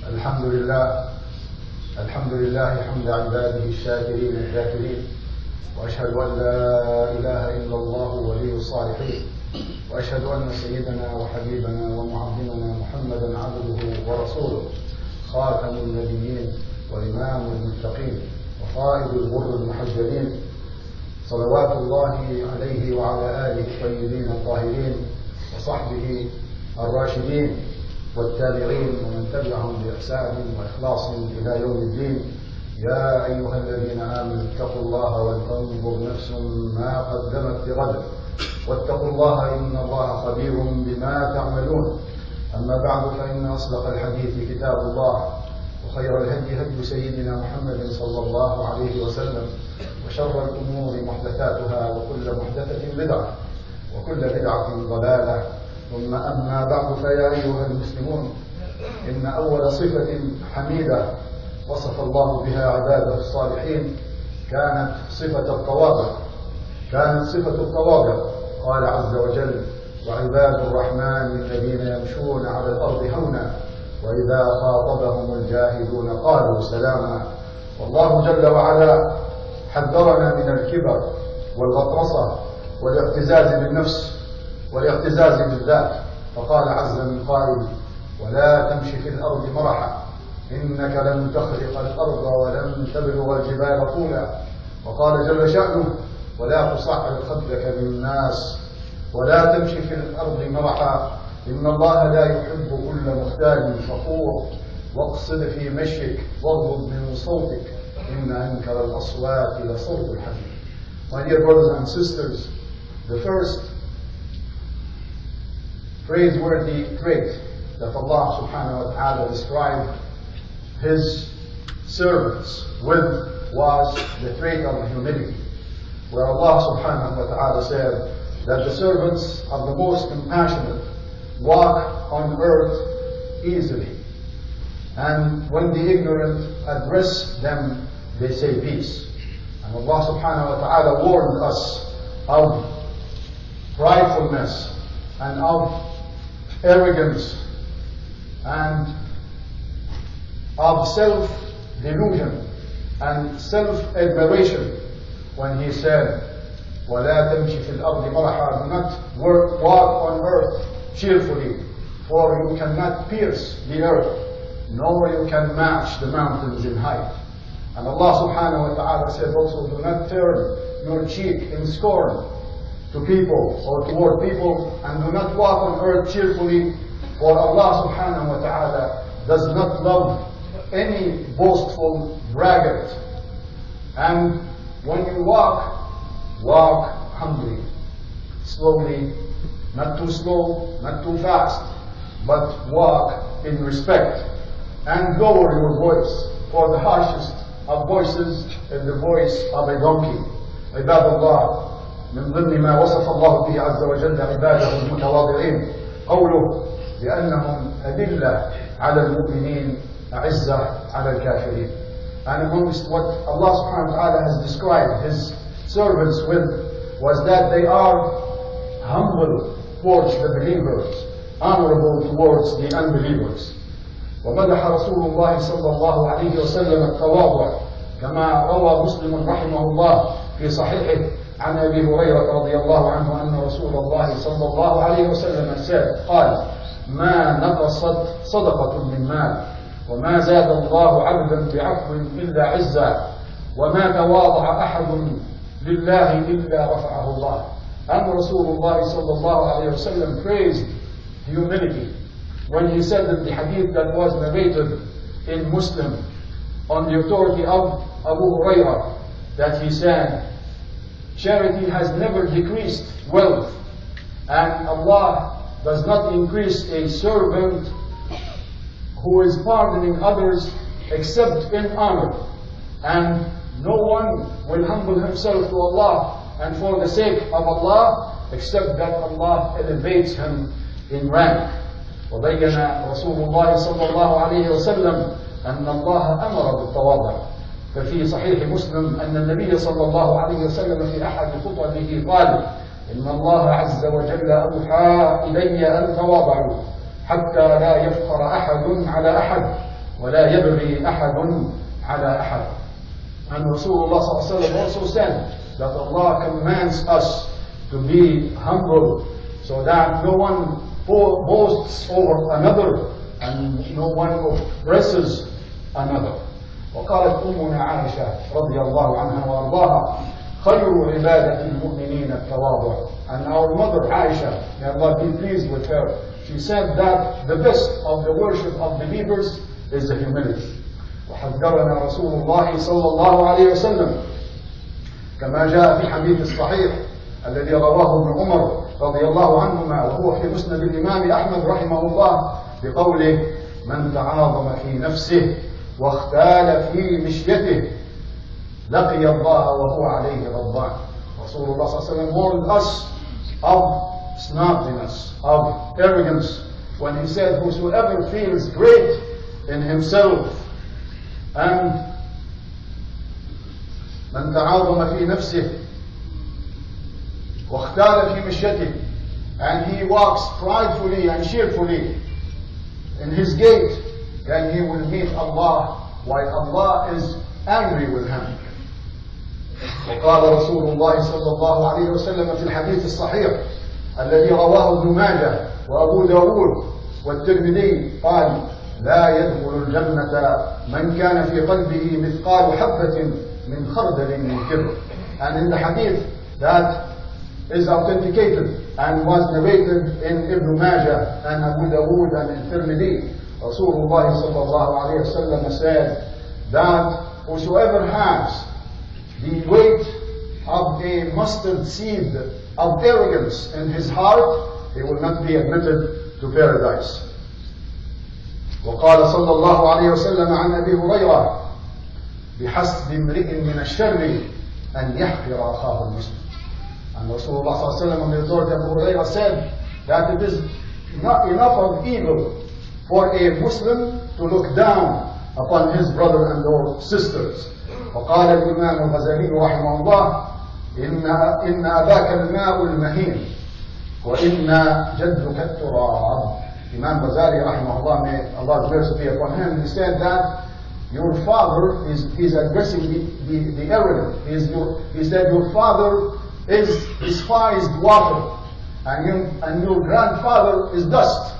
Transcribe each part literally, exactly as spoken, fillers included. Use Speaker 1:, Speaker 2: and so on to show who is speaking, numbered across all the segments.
Speaker 1: الحمد لله الحمد لله حمد عباده الشاكرين الذاكرين، وأشهد أن لا إله إلا الله ولي الصالحين، وأشهد أن سيدنا وحبيبنا ومعظمنا محمدا عبده ورسوله، خاتم النبيين وإمام المتقين وقائد الغر المحجلين، صلوات الله عليه وعلى آله الطيبين الطاهرين وصحبه الراشدين والتابعين ومن تبعهم بإحسان وإخلاص إلى يوم الدين. يا أيها الذين آمنوا اتقوا الله ولتنظر نفس ما قدمت لغد واتقوا الله إن الله خبير بما تعملون. أما بعد، فإن أصدق الحديث كتاب الله، وخير الهدي هدي سيدنا محمد صلى الله عليه وسلم، وشر الأمور محدثاتها، وكل محدثة بدعة، وكل بدعة ضلالة. ثم أما بعد، فيا أيها المسلمون، إن أول صفة حميدة وصف الله بها عباده الصالحين كانت صفة التواضع كانت صفة التواضع قال عز وجل: وعباد الرحمن الذين يمشون على الأرض هونا وإذا خاطبهم الجاهلون قالوا سلاما. والله جل وعلا حذرنا من الكبر والغطرسة والاعتزاز بالنفس والاعتزاز بالذات، فقال عز من قائل: ولا تمشي في الأرض مرحا إنك لن تخرق الأرض ولن تبلغ الجبال طولا. وقال جل شأنه: ولا تصعر خدك للناس ولا تمشي في الأرض مرحا إن الله لا يحب كل مختال فخور واقصد في مشيك واغضض من صوتك إن أنكر الأصوات لصوت الحمير. My dear brothers and sisters, the first praiseworthy trait that Allah subhanahu wa ta'ala described His servants with was the trait of humility, where Allah subhanahu wa ta'ala said that the servants of the most compassionate walk on earth easily, and when the ignorant address them, they say peace. And Allah subhanahu wa ta'ala warned us of pridefulness and of arrogance and of self-delusion and self-admiration when He said, وَلَا تَمْشِ فِي الْأَرْضِ مَرَحًا, do not work, walk on earth cheerfully, for you cannot pierce the earth, nor you can match the mountains in height. And Allah subhanahu wa ta'ala said also, do not turn your cheek in scorn to people or toward people, and do not walk on earth cheerfully, for Allah subhanahu wa ta'ala does not love any boastful braggart. And when you walk, walk humbly, slowly, not too slow, not too fast, but walk in respect, and lower your voice, for the harshest of voices is the voice of a donkey. عباد الله، من ضمن ما وصف الله به عز وجل عباده المتواضعين قوله بأنهم أذلة على المؤمنين أعزة على الكافرين. And amongst what Allah subhanahu wa ta'ala has described His servants with was that they are humble towards the believers, honorable towards the unbelievers. ومدح رسول الله صلى الله عليه وسلم التواضع كما روى مسلم رحمه الله في صحيحه عن أبي هريرة رضي الله عنه أن رسول الله صلى الله عليه وسلم قال: ما نقصت صدقة من مال وما زاد الله عبدا بعفو إلا عزا وما تواضع أحد لله إلا رفعه الله. And Rasulullah sallallahu alayhi wa sallam praised humility when he said in the hadith that was narrated in Muslim on the authority of Abu Hurairah that he said, charity has never decreased wealth, and Allah does not increase a servant who is pardoning others except in honor. And no one will humble himself to Allah and for the sake of Allah except that Allah elevates him in rank. وبين رسول الله صلى الله عليه وسلم أن الله أمر بالتواضع. ففي صحيح مسلم أن النبي صلى الله عليه وسلم في أحد خطبه قال: إن الله عز وجل أوحى إلي أن تواضعوا حتى لا يفخر أحد على أحد ولا يبغي أحد على أحد. And Rasulullah sallallahu alaihi wasallam also said that Allah commands us to be humble so that no one boasts over another and no one oppresses another. وقالت أمنا عائشة رضي الله عنها وأرضاها خير عبادة المؤمنين التواضع. And our mother Aisha, may Allah be pleased with her, she said that the best of the worship of believers is the humility. وحذرنا رسول الله صلى الله عليه وسلم كما جاء في الحديث الصحيح الذي رواه ابن عمر رضي الله عنهما وهو في مسند الإمام أحمد رحمه الله بقوله من تعاظم في نفسه واختال في مشيته لقي الله وهو عليه غضبان. Rasulullah sallallahu alaihi wasallam warned us of snobbery, of arrogance, when he said, whosoever feels great in himself and من تعاظم في نفسه واختال في مشيته, and he walks pridefully and cheerfully in his gait, then he will meet Allah while Allah is angry with him. وقال رسول الله صلى الله عليه وسلم في الحديث الصحيح الذي رواه ابن ماجه وأبو داود والترمذي قال لا يدخل الجنة من كان في قلبه مثقال حبة من خردل من كبر. And in the hadith that is authenticated and was narrated in Ibn Majah and Abu Dawood and in Tirmidhi, Rasulullah sallallahu alayhi wa sallam said that whosoever has the weight of a mustard seed of arrogance in his heart, he will not be admitted to paradise. وقال صلى الله عليه وسلم عن أبي هريرة بحسب امرئ من الشر أن يحقر أخاه المسلم. And Rasulullah sallallahu alaihi wasallam on the authority of Abu Hurairah said that it is not enough of evil for a Muslim to look down upon his brother and or sisters. وقال الإمام الغزالي رحمه الله إن إن أباك الماء المهين وإن جدك التراب. Imam Ghazali rahimahullah, may Allah's mercy be upon him, he said that your father is he's addressing the, the, the arrogant. He, is your, he said your father is despised water and, you, and your grandfather is dust.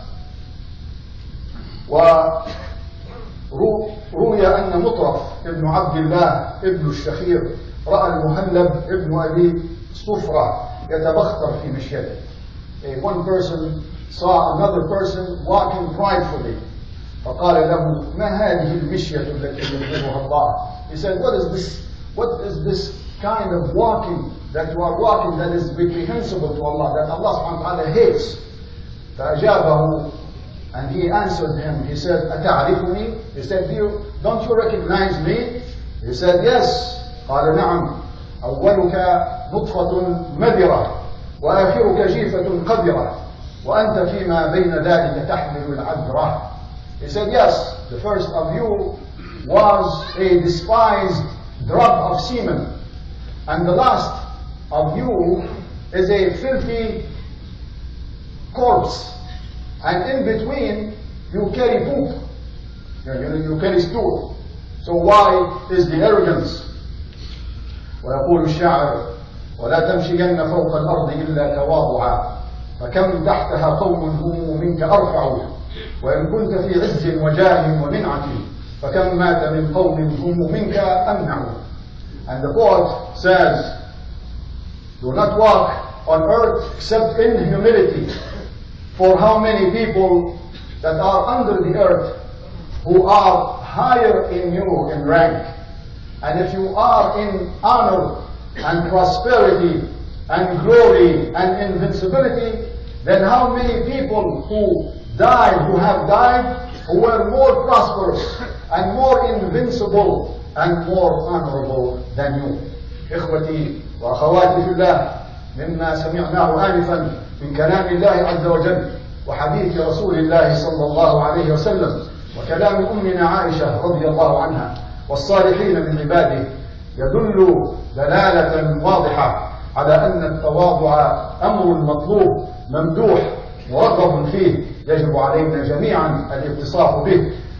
Speaker 1: وروي أن مطرف ابن عبد الله ابن الشخير رأى المهلب ابن أبي صفرة يتبختر في مشيته. One person saw another person walking pridefully. فقال له ما هذه المشية التي يبغضها الله. He said, what is this, what is this kind of walking that you are walking that is reprehensible to Allah, that Allah subhanahu wa ta'ala hates? فأجابه, and he answered him, he said, أتعرفني? He said, Do you, don't you recognize me? He said, yes. قال نعم. أولك نطفة مذرة وآخرك جيفة قذرة وأنت فيما بين ذلك تحمل العذرة. He said, yes, the first of you was a despised drop of semen, and the last of you is a filthy corpse, and in between you carry poop, you, you carry stool. So why is the arrogance? ويقول الشاعر ولا تمشين فوق الأرض إلا تواضعا فكم تحتها قوم هم منك أرفع وإن كنت في عز وجاه ومنعة فكم مات من قوم هم منك أمنع. And the poet says, do not walk on earth except in humility, for how many people that are under the earth who are higher in you in rank. And if you are in honor and prosperity and glory and invincibility, then how many people who died, who have died, who were more prosperous and more invincible and more honorable than you. إخوتي وأخواتي في الله، مما سمعناه آنفا من كلام الله عز وجل وحديث رسول الله صلى الله عليه وسلم وكلام أمنا عائشة رضي الله عنها والصالحين من عباده يدل دلالة واضحة على أن التواضع أمر مطلوب ممدوح مرغب فيه، يجب علينا جميعا الاتصاف به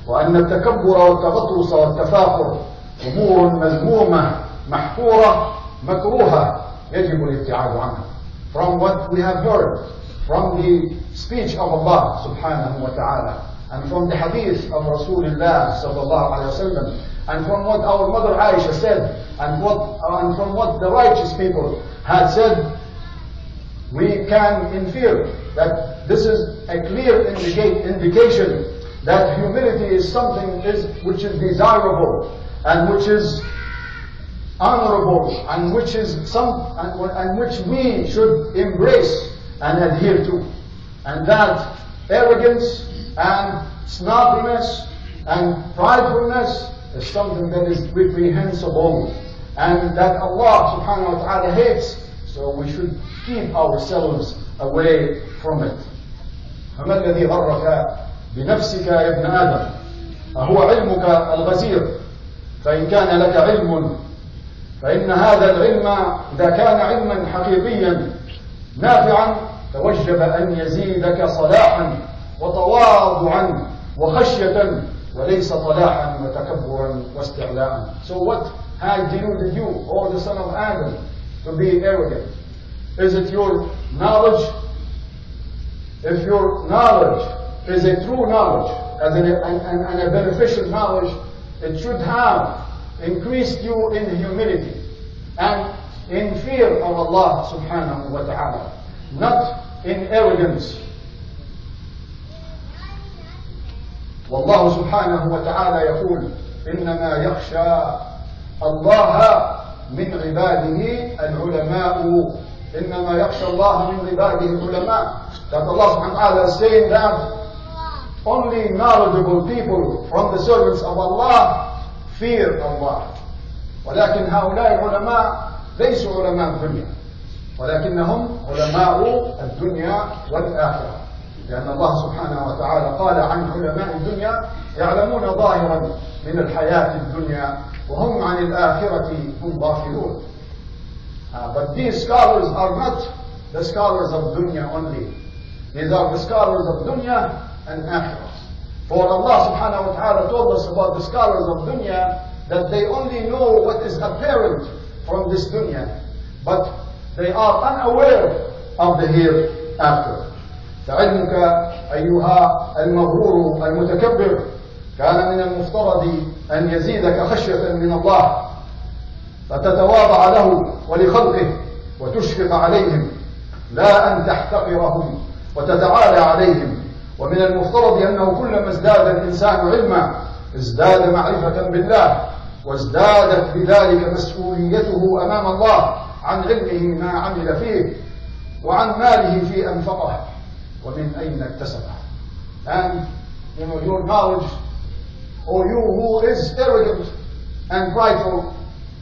Speaker 1: وأن التكبر والتغطرس والتفاخر أمور مذمومة محقورة مكروهة يجب الابتعاد عنها. From what we have heard from the speech of Allah subhanahu wa ta'ala, and from the hadith of Rasulullah sallallahu alayhi wa sallam, and from what our mother Aisha said, and, what, and from what the righteous people had said, we can infer that this is a clear indica indication that humility is something is, which is desirable, and which is honorable, and which is some, and, and which we should embrace and adhere to. And that arrogance and snobbiness and pridefulness is something that is reprehensible, and that Allah subhanahu wa ta'ala hates, so we should keep ourselves away from it. فما الذي غرك بنفسك يا ابن آدم؟ أهو علمك الغزير؟ فإن كان لك علم فإن هذا العلم إذا كان علما حقيقيا نافعا توجب أن يزيدك صلاحا وتواضعا وخشية وليس طلاحا وتكبرا واستعلاء. So what had deluded you, O the son of Adam, to be arrogant? Is it your knowledge? If your knowledge is a true knowledge as an, and, and, and a beneficial knowledge, it should have increased you in humility and in fear of Allah subhanahu wa ta'ala, not in arrogance. والله سبحانه وتعالى يقول إنما يخشى الله من عباده العلماء. إنما يخشى الله من عباده العلماء. That Allah subhanahu wa ta'ala is saying that only knowledgeable people from the servants of Allah fear Allah. ولكن هؤلاء العلماء ليسوا علماء الدنيا ولكنهم علماء الدنيا والآخرة، لأن الله سبحانه وتعالى قال عن علماء الدنيا يعلمون ظاهرا من الحياة الدنيا وهم عن الآخرة هم غافلون. Uh, but these scholars are not the scholars of dunya only. These are the scholars of dunya and akhirah. For Allah subhanahu wa ta'ala told us about the scholars of dunya that they only know what is apparent from this dunya, but they are unaware of the hereafter. فعلمك أيها المغرور المتكبر كان من المفترض أن يزيدك خشية من الله فتتواضع له ولخلقه وتشفق عليهم لا أن تحتقرهم وتتعالى عليهم. ومن المفترض أنه كلما ازداد الإنسان علما ازداد معرفة بالله وازدادت بذلك مسؤوليته أمام الله عن علمه ما عمل فيه وعن ماله في أنفقه ومن أين اكتسبه. And you know, your knowledge, or you who is arrogant and prideful,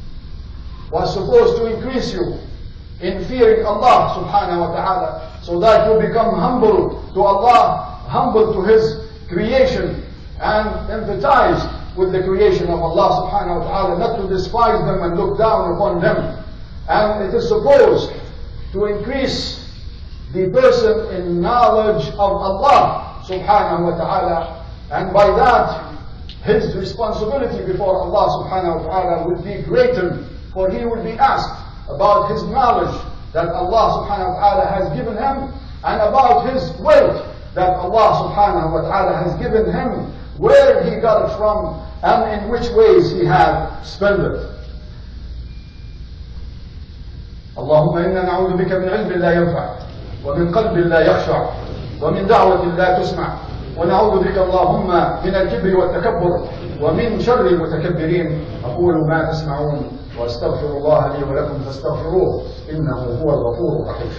Speaker 1: was supposed to increase you in fearing Allah subhanahu wa ta'ala, so that you become humble to Allah, humble to His creation, and empathize with the creation of Allah subhanahu wa ta'ala, not to despise them and look down upon them. And it is supposed to increase the person in knowledge of Allah subhanahu wa ta'ala, and by that his responsibility before Allah subhanahu wa ta'ala will be greater, for he will be asked about his knowledge that Allah subhanahu wa ta'ala has given him, and about his wealth that Allah subhanahu wa ta'ala has given him, where he got it from, and in which ways he had spent it. اللهم إنا نعوذ بك من علم لا ينفع ومن قلب لا يخشع ومن دعوة لا تسمع ونعوذ بك اللهم من الكبر والتكبر ومن شر المتكبرين. أقول ما تسمعون وأستغفر الله لي ولكم فاستغفروه إنه هو الغفور الرحيم.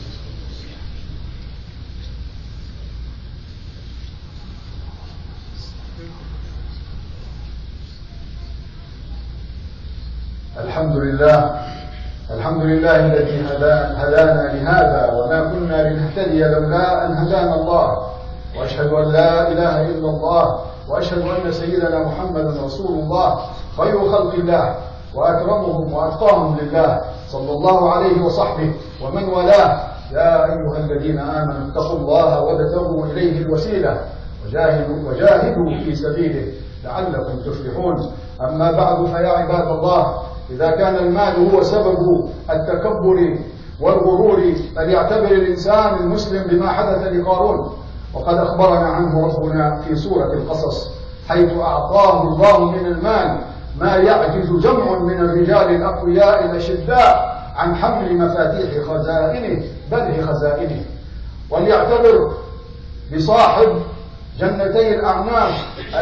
Speaker 1: الحمد لله الحمد لله الذي هدانا لهذا وما كنا لنهتدي لولا أن هدانا الله، وأشهد أن لا إله إلا الله، وأشهد أن سيدنا محمدا رسول الله خير خلق الله وأكرمهم وأتقاهم لله صلى الله عليه وصحبه ومن والاه. يا أيها الذين آمنوا اتقوا الله وابتغوا إليه الوسيلة وجاهدوا, وجاهدوا في سبيله لعلكم تفلحون. أما بعد فيا عباد الله، إذا كان المال هو سبب التكبر والغرور فليعتبر الإنسان المسلم بما حدث لقارون، وقد أخبرنا عنه ربنا في سورة القصص، حيث أعطاه الله من المال ما يعجز جمع من الرجال الأقوياء الأشداء عن حمل مفاتيح خزائنه بل خزائنه. وليعتبر بصاحب جنتي الأعناب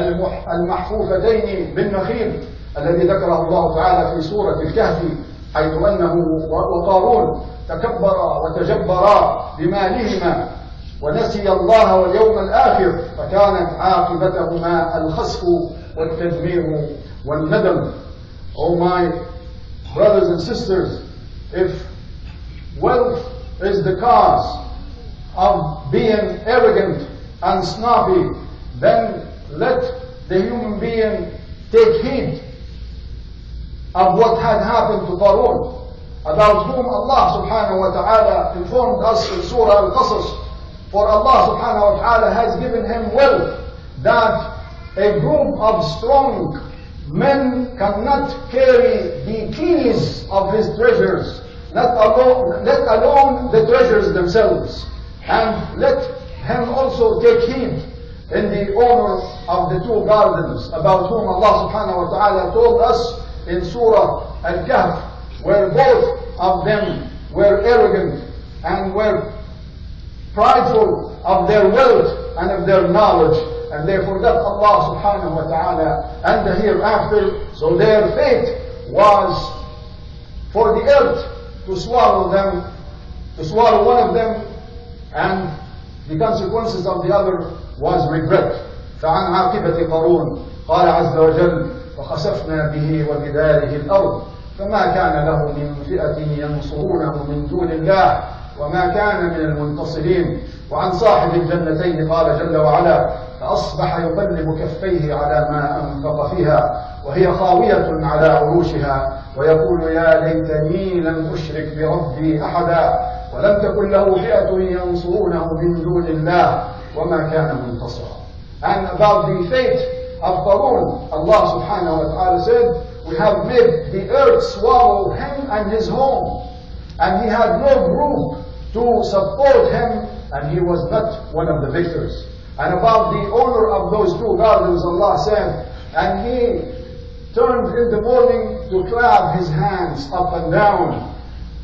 Speaker 1: المحفوفتين بالنخيل الذي ذكره الله تعالى في سورة الكهف، حيث أنه وقارون تكبرا وتجبرا بمالهما ونسي الله واليوم الآخر، فكانت عاقبتهما الخسف والتدمير والندم. Oh my brothers and sisters, if wealth is the cause of being arrogant and snobby, then let the human being take heed of what had happened to Qarun, about whom Allah subhanahu wa ta'ala informed us in Surah Al-Qasas. For Allah subhanahu wa ta'ala has given him wealth that a group of strong men cannot carry the keys of his treasures, let alone, let alone the treasures themselves. And let him also take heed in the owner of the two gardens, about whom Allah subhanahu wa ta'ala told us in Surah Al-Kahf, where both of them were arrogant and were prideful of their wealth and of their knowledge, and they forgot Allah subhanahu wa ta'ala and the hereafter. So their fate was for the earth to swallow them, to swallow one of them, and the consequences of the other was regret. فعن عاقبة قارون قال عز وجل فخسفنا به وبداره الأرض فما كان له من فئة ينصرونه من دون الله وما كان من المنتصرين. وعن صاحب الجنتين قال جل وعلا فأصبح يقلب كفيه على ما أنفق فيها وهي خاوية على عروشها ويقول يا ليتني لم أشرك بربي أحدا ولم تكن له فئة ينصرونه من دون الله وما كان منتصرا. And about the fate of Qarun, Allah subhanahu wa ta'ala said, we have made the earth swallow him and his home, and he had no group to support him, and he was not one of the victors. And about the owner of those two gardens, Allah said, and he turned in the morning to clap his hands up and down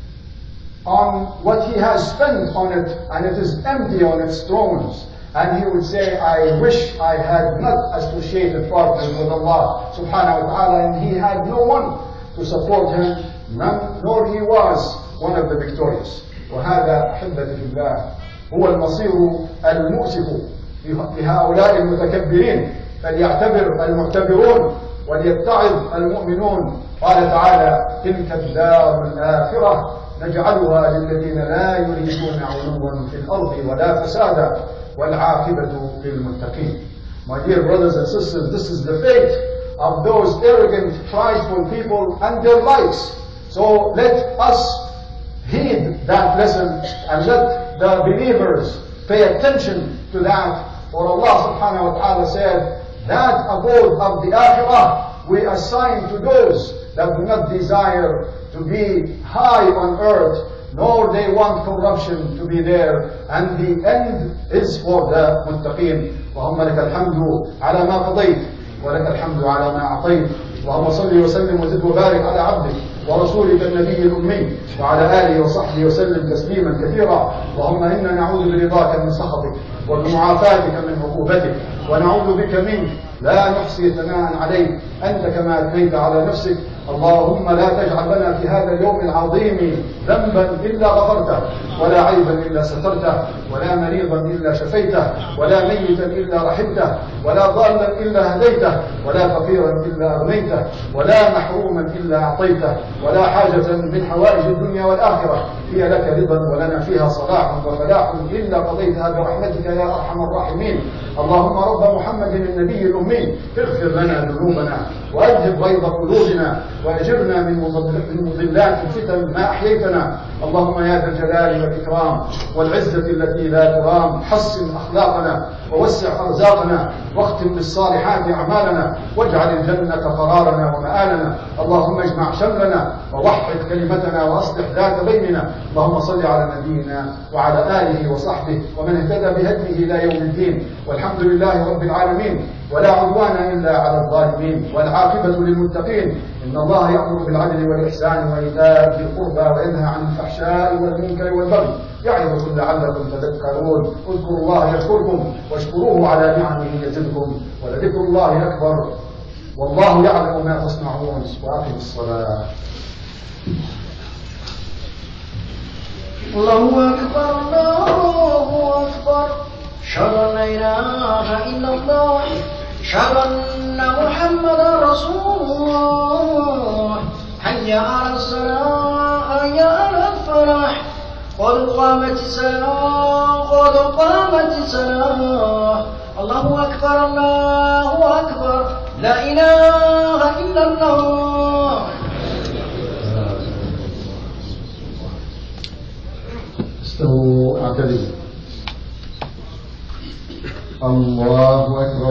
Speaker 1: on what he has spent on it, and it is empty on its thrones. And he would say, I wish I had not associated partners with Allah subhanahu wa ta'ala, and he had no one to support him, none, nor he was one of the victorious. وهذا أحبتي في الله هو المصير المؤسف لهؤلاء المتكبرين، فليعتبر المعتبرون وليتعظ المؤمنون. قال تعالى تلك الدار الآخرة نجعلها للذين لا يريدون علوا في الأرض ولا فسادا والعاقبة للمتقين. My dear brothers and sisters, this is the fate of those arrogant, prideful people and their likes. So let us heed that lesson and let the believers pay attention to that. For Allah subhanahu wa ta'ala said that abode of the akhirah we assign to those that do not desire to be high on earth, nor they want corruption to be there, and the end is for the muttaqin. اللهم لك الحمد على ما قضيت ولك الحمد على ما أعطيت. اللهم صل وسلم وزد وبارك على عبدك ورسولك النبي الأمي وعلى آله وصحبه وسلم تسليما كثيرا. اللهم إنا نعوذ برضاك من سخطك وبمعافاتك من عقوبتك ونعوذ بك منك لا نحصي ثناء عليك أنت كما أثنيت على نفسك. اللهم لا تجعل لنا في هذا اليوم العظيم ذنبا إلا غفرته ولا عيبا إلا سترته ولا مريضا إلا شفيته ولا ميتا إلا رحمته ولا ضالا إلا هديته ولا فقيرا إلا أغنيته ولا محروما إلا أعطيته ولا حاجة من حوائج الدنيا والآخرة هي لك رضا ولنا فيها صلاح وفلاح إلا قضيتها برحمتك يا أرحم الراحمين. اللهم رب محمد النبي الأمي اغفر لنا ذنوبنا وأذهب غيظ قلوبنا وأجرنا من مضلات الفتن ما أحييتنا. اللهم يا ذا الجلال والإكرام والعزة التي لا ترام، حسن أخلاقنا ووسع أرزاقنا واختم بالصالحات أعمالنا واجعل الجنة قرارنا ومآلنا. اللهم اجمع شملنا ووحد كلمتنا وأصلح ذات بيننا. اللهم صل على نبينا وعلى آله وصحبه ومن اهتدى بهديه إلى يوم الدين، والحمد لله رب العالمين، ولا عدوان إلا على الظالمين، والعاقبة للمتقين. إن الله يأمر بالعدل والإحسان وإيتاء ذي القربى وينهى عن الفحشاء والمنكر والبغي يعظكم لعلكم تذكرون. اذكروا الله يذكركم واشكروه على نعمه يزدكم ولذكر الله أكبر والله يعلم ما تصنعون. وأقم الصلاة.
Speaker 2: الله أكبر الله أكبر. أشهد أن لا إله إلا الله، أشهد أن محمدا رسول الله. حي على الصلاة حي على الفلاح، قد قامت الصلاة قد قامت الصلاة. الله أكبر الله أكبر، لا إله إلا الله.
Speaker 1: استووا اعتدلوا. الله أكبر.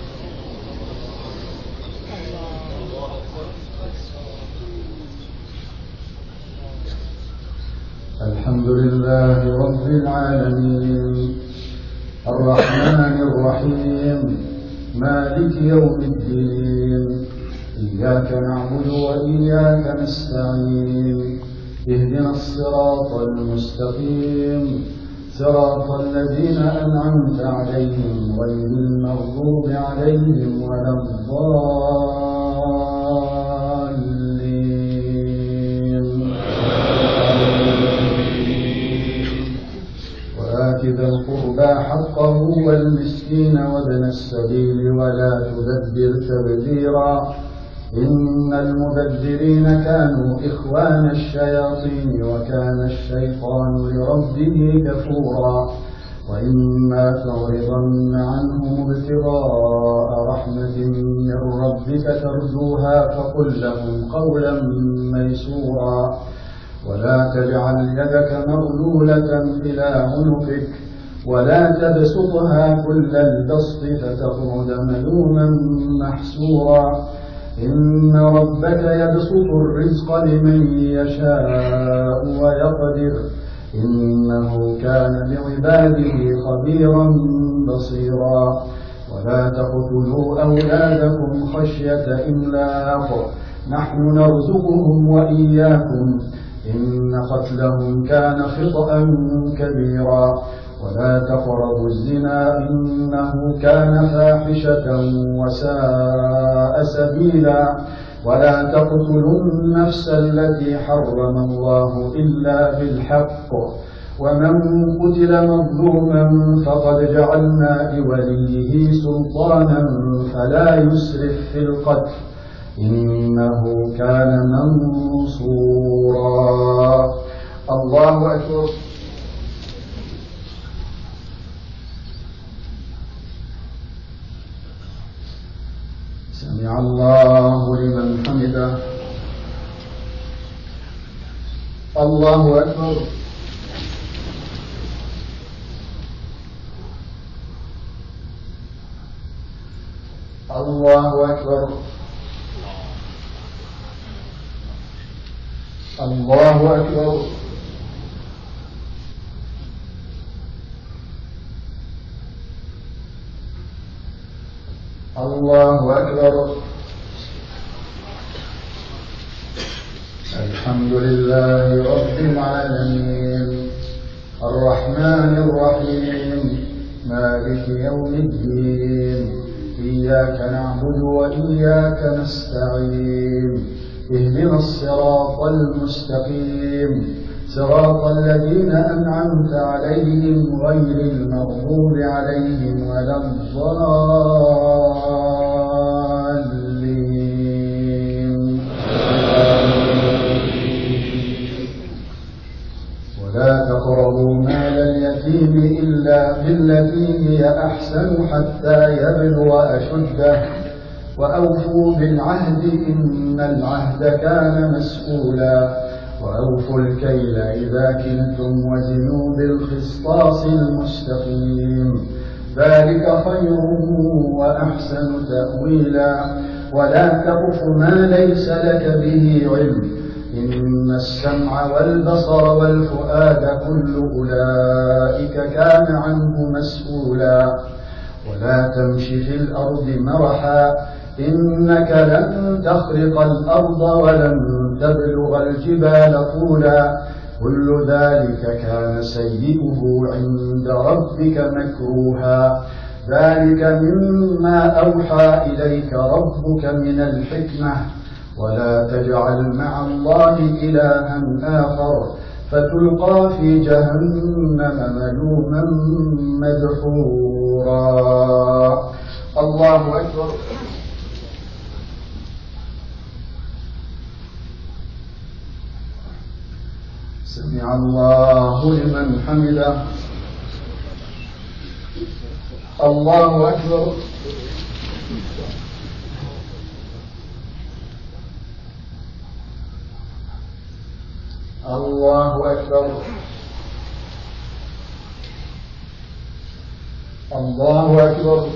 Speaker 1: الحمد لله رب العالمين الرحمن الرحيم مالك يوم الدين. إياك نعبد وإياك نستعين. اهدنا الصراط المستقيم، صراط الذين أنعمت عليهم غير المغضوب عليهم ولا الضالين. وآت ذا القربى حقه والمسكين وابن السبيل ولا تبذر تبذيرا، إن المبذرين كانوا إخوان الشياطين وكان الشيطان لربه كفورا. وإما تعرضن عنهم ابتغاء رحمة من ربك ترجوها فقل لهم قولا ميسورا. ولا تجعل يدك مغلولة إلى عنقك ولا تبسطها كل البسط فتخرج ملوما محسورا. إن ربك يبسط الرزق لمن يشاء ويقدر، إنه كان بعباده خبيرا بصيرا. ولا تقتلوا أولادكم خشية إملاق، نحن نرزقهم وإياكم، إن قتلهم كان خطأ كبيرا. ولا تقربوا الزنا إنه كان فاحشة وساء سبيلا. ولا تقتلوا النفس التي حرم الله إلا بالحق، ومن قتل مظلوما فقد جعلنا لوليه سلطانا فلا يسرف في القتل، إنه كان منصورا. الله أكبر. سمع الله لمن حمده. الله أكبر. الله أكبر. الله أكبر. الله أكبر. الحمد لله رب العالمين الرحمن الرحيم مالك يوم الدين. إياك نعبد وإياك نستعين. اهدنا الصراط المستقيم، صراط الذين أنعمت عليهم غير المغضوب عليهم ولا الضالين. ولا تقربوا مال اليتيم إلا بالتي هي أحسن حتى يبلغ أشده، وأوفوا بالعهد إن العهد كان مسؤولا وأوفوا الكيل إذا كلتم وزنوا بالقسطاس المستقيم ذلك خير وأحسن تأويلا ولا تقف ما ليس لك به علم إن السمع والبصر والفؤاد كل أولئك كان عنه مسؤولا ولا تمش في الأرض مرحا إنك لن تخرق الأرض ولن تبلغ الجبال طولا كل ذلك كان سيئه عند ربك مكروها ذلك مما أوحى إليك ربك من الحكمة ولا تجعل مع الله إلها آخر فتلقى في جهنم ملوما مدحورا. الله أكبر. سمع الله لمن حمده. الله أكبر. الله أكبر. الله أكبر.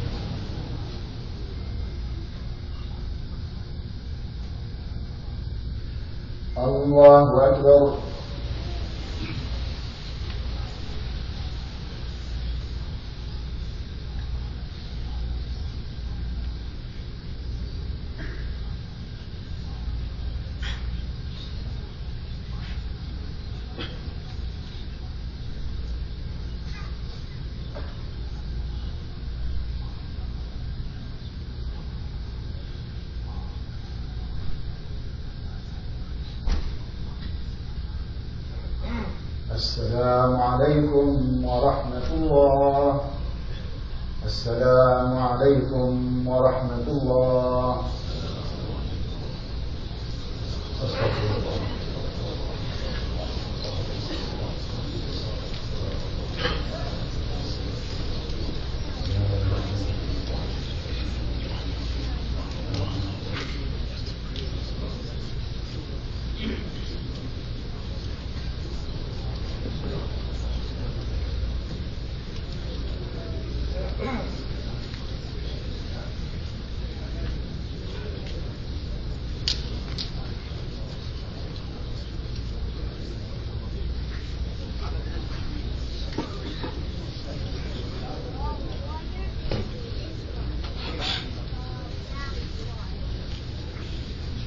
Speaker 1: الله أكبر. السلام عليكم ورحمة الله. السلام عليكم ورحمة الله.